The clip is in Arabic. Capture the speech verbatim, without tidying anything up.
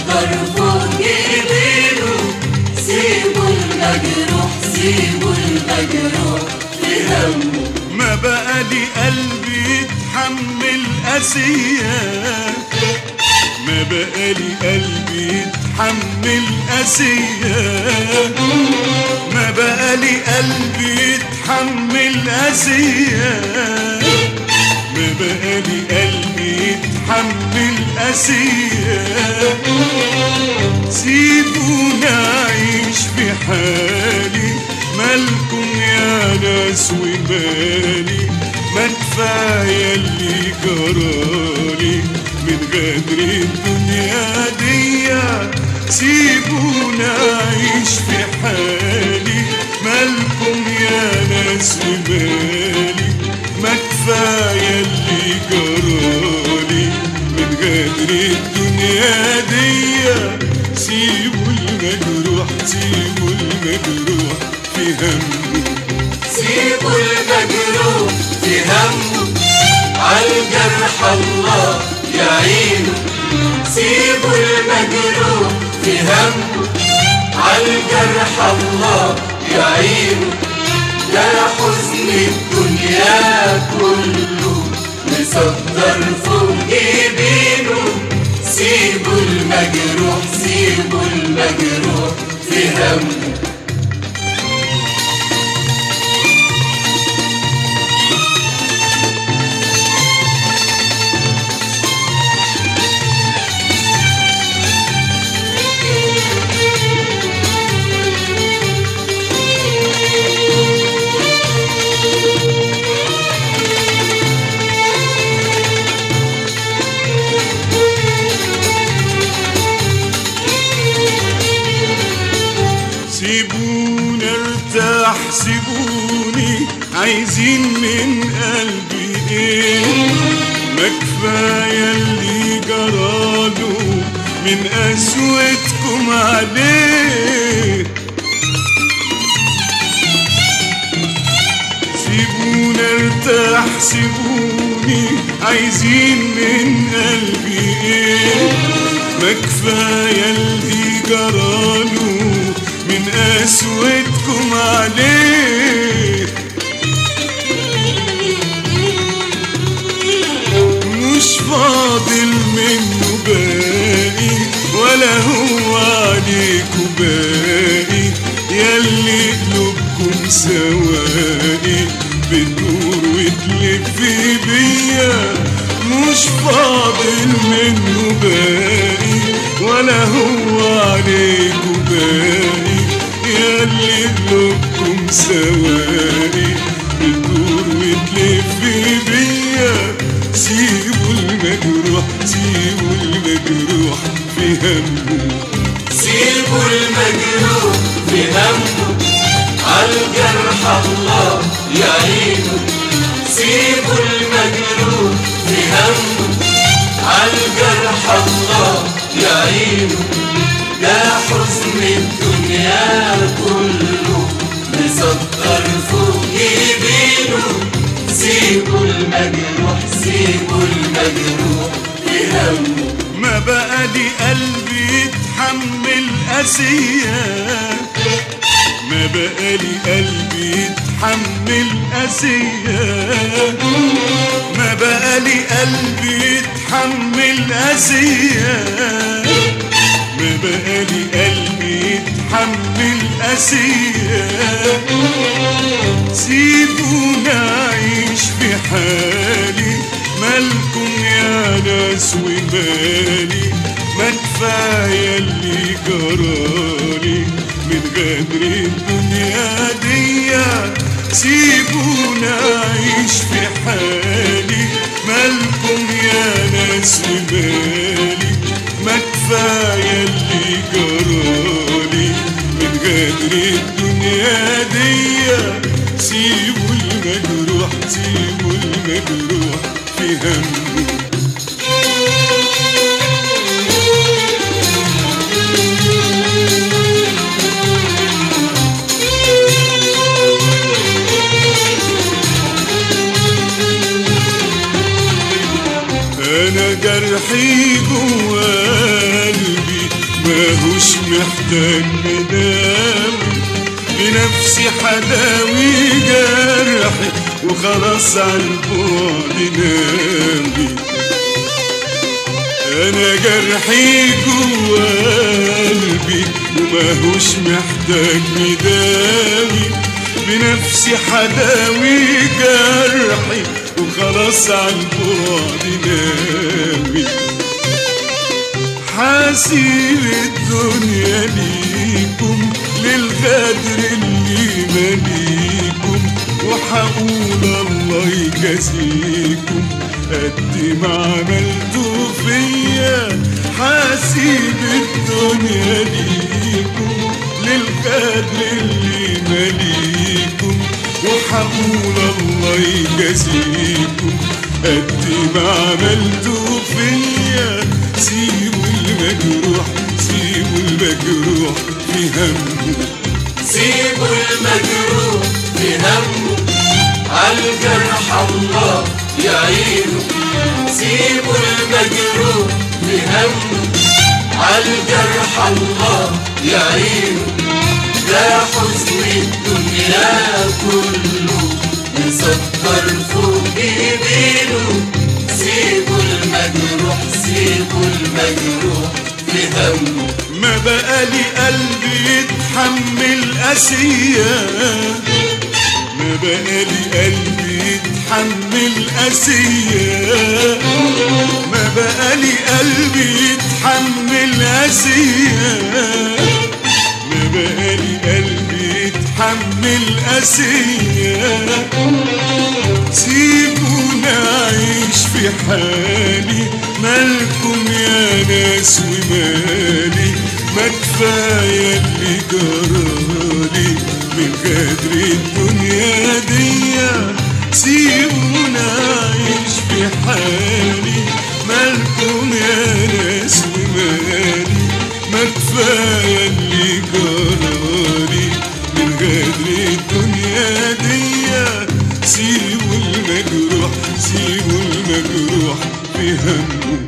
مصدر فوق جبينه. سيبوا المجروح سيبوا المجروح في همه. ما بقى لي قلبي يتحمل قاسية، ما بقى لي قلبي يتحمل قاسية، ما بقى لي قلبي يتحمل قاسية، ما بقى لي قلبي يتحمل قاسية. سيبونا أعيش في حالي، مالكم يا ناس ومالي؟ ما كفاية اللي جرالي من غدر الدنيا ديا. سيبونا أعيش في حالي، مالكم يا ناس ومالي؟ ما كفاية اللي جرالي من غدر الدنيا ديا. سيبوا المجروح سيبوا المجروح في همه. سيبوا المجروح في همه، عالجرح الله يعينه. سيبوا المجروح في همه، عالجرح الله يعينه. ده حزن الدنيا كله مصدر فوق جبينه. سيبوا المجروح سيبوا المجروح في همه. سيبوني ارتاح سيبوني، عايزين من قلبي ايه؟ ما كفاية اللي جراله من قسوتكم عليه. سيبوني ارتاح سيبوني، عايزين من قلبي ايه؟ ما كفاية اللي جراله من قسوتكم عليه. مش فاضل منه باقي ولا هو عليكوا باقي، ياللي قلوبكم سواقي بتدور وتلف بيا. مش فاضل منه باقي ولا هو عليكوا باقي، ياللي قلوبكم سواقي بتدور وتلف بيا. سيبوا المجروح سيبوا المجروح في همه. سيبوا المجروح في همه، عالجرح الله يعينه. سيبوا المجروح في همه، عالجرح الله يعينه. ده حزن الدنيا كله مصدر فوق جبينه. سيبوا المجروح سيبوا المجروح في همه. ما بقى لي قلبي يتحمل قاسية، ما بقى لي قلبي يتحمل قاسية، ما بقى لي قلبي يتحمل قاسية، ما بقى لي قلبي يتحمل قاسية. سيبونا أعيش في حالي، مالكم يا ناس ومالي؟ ما كفاية اللي جرالي من غدر الدنيا ديا. سيبونا أعيش في حالي، مالكم يا ناس ومالي؟ ما كفاية اللي جرالي من غدر الدنيا ديا. سيبوا المجروح سيبوا المجروح في همه. أنا جرحي جوا قلبي وماهوش محتاج مداوي، بنفسي حداوي جرحي وخلاص عالبعد ناوي. انا جرحي جوا قلبي وماهوش محتاج مداوي، بنفسي حداوي جرحي وخلاص عالبعد ناوي. حاسيب الدنيا ليكم للغدر اللي ماليكم، وحقول الله يجازيكم قد ما عملتوا فيا. حاسيب الدنيا ليكم للغدر اللي ماليكم، وحقول الله يجازيكم قد ما عملتوا فيا. سيبوا المجروح سيبوا المجروح في همه، سيبوا المجروح في همه، عالجرح الله يعينه. سيبوا المجروح في همه، عالجرح الله يعينه. ده حزن الدنيا كله مسطر فوق جبينه. سيبوا المجروح سيبوا المجروح في همه. ما بقى لي قلبي يتحمل قاسية، ما بقى لي قلبي يتحمل قاسية، ما بقى لي قلبي يتحمل قاسية، ما بقى لي قلبي يتحمل قاسية. سيبونا أعيش في حالي، مالكم يا ناس ومالي. ما كفاية اللي جرالي من غدر الدنيا ديا. سيبونا أعيش في حالي، مالكم يا ناس ومالي. ما كفاية اللي جرالي من غدر الدنيا ديا. سيبوا المجروح سيبوا المجروح في همه.